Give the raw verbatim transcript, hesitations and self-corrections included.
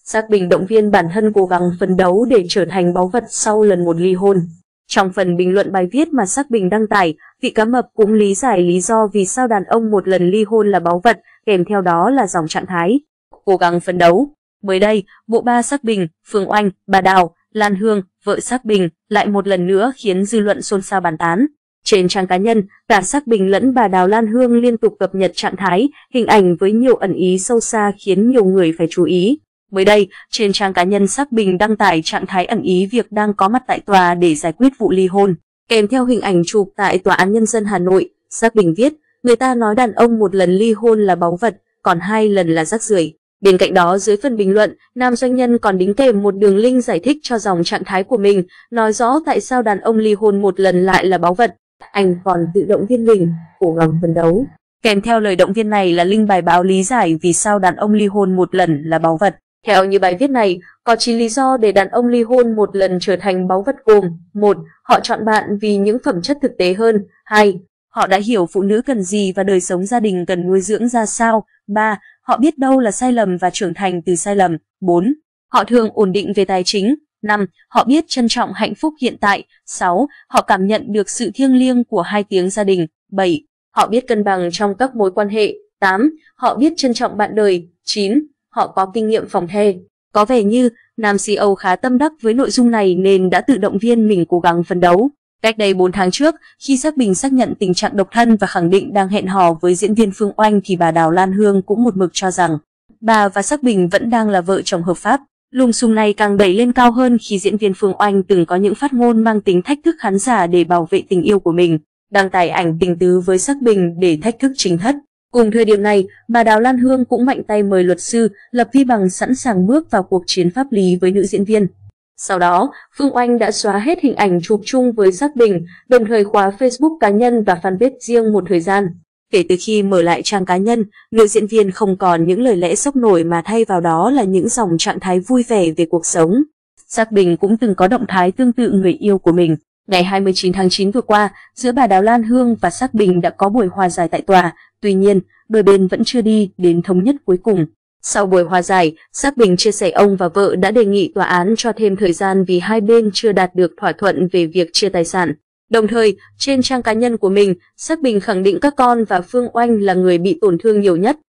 Sắc Bình động viên bản thân cố gắng phấn đấu để trở thành báu vật sau lần một ly hôn. Trong phần bình luận bài viết mà Sắc Bình đăng tải, vị cá mập cũng lý giải lý do vì sao đàn ông một lần ly hôn là báu vật, kèm theo đó là dòng trạng thái cố gắng phấn đấu. Mới đây, bộ ba Sắc Bình, Phương Oanh, bà Đào, Lan Hương, vợ Sắc Bình lại một lần nữa khiến dư luận xôn xao bàn tán. Trên trang cá nhân, cả Sắc Bình lẫn bà Đào Lan Hương liên tục cập nhật trạng thái, hình ảnh với nhiều ẩn ý sâu xa khiến nhiều người phải chú ý. Mới đây, trên trang cá nhân Sắc Bình đăng tải trạng thái ẩn ý việc đang có mặt tại tòa để giải quyết vụ ly hôn. Kèm theo hình ảnh chụp tại Tòa án Nhân dân Hà Nội, Sắc Bình viết, người ta nói đàn ông một lần ly hôn là báu vật, còn hai lần là rác rưởi. Bên cạnh đó, dưới phần bình luận, nam doanh nhân còn đính kèm một đường link giải thích cho dòng trạng thái của mình, nói rõ tại sao đàn ông ly hôn một lần lại là báu vật. Anh còn tự động viên mình, cố gắng phấn đấu. Kèm theo lời động viên này là link bài báo lý giải vì sao đàn ông ly hôn một lần là báu vật. Theo như bài viết này, có chín lý do để đàn ông ly hôn một lần trở thành báu vật gồm: một. Họ chọn bạn vì những phẩm chất thực tế hơn. hai. Họ đã hiểu phụ nữ cần gì và đời sống gia đình cần nuôi dưỡng ra sao. ba. Họ biết đâu là sai lầm và trưởng thành từ sai lầm. bốn. Họ thường ổn định về tài chính. năm. Họ biết trân trọng hạnh phúc hiện tại. sáu. Họ cảm nhận được sự thiêng liêng của hai tiếng gia đình. bảy. Họ biết cân bằng trong các mối quan hệ. tám. Họ biết trân trọng bạn đời. chín. Họ có kinh nghiệm phòng the. Có vẻ như nam xê e ô khá tâm đắc với nội dung này nên đã tự động viên mình cố gắng phấn đấu. Cách đây bốn tháng trước, khi Sắc Bình xác nhận tình trạng độc thân và khẳng định đang hẹn hò với diễn viên Phương Oanh thì bà Đào Lan Hương cũng một mực cho rằng bà và Sắc Bình vẫn đang là vợ chồng hợp pháp. Lùm xùm này càng đẩy lên cao hơn khi diễn viên Phương Oanh từng có những phát ngôn mang tính thách thức khán giả để bảo vệ tình yêu của mình, đăng tải ảnh tình tứ với Sắc Bình để thách thức chính thất. Cùng thời điểm này, bà Đào Lan Hương cũng mạnh tay mời luật sư, lập vi bằng sẵn sàng bước vào cuộc chiến pháp lý với nữ diễn viên. Sau đó, Phương Oanh đã xóa hết hình ảnh chụp chung với Sắc Bình, đồng thời khóa Facebook cá nhân và fanpage riêng một thời gian. Kể từ khi mở lại trang cá nhân, nữ diễn viên không còn những lời lẽ sốc nổi mà thay vào đó là những dòng trạng thái vui vẻ về cuộc sống. Sắc Bình cũng từng có động thái tương tự người yêu của mình. Ngày hai mươi chín tháng chín vừa qua, giữa bà Đào Lan Hương và Sắc Bình đã có buổi hòa giải tại tòa, tuy nhiên, đôi bên vẫn chưa đi đến thống nhất cuối cùng. Sau buổi hòa giải, Sắc Bình chia sẻ ông và vợ đã đề nghị tòa án cho thêm thời gian vì hai bên chưa đạt được thỏa thuận về việc chia tài sản. Đồng thời, trên trang cá nhân của mình, Sắc Bình khẳng định các con và Phương Oanh là người bị tổn thương nhiều nhất.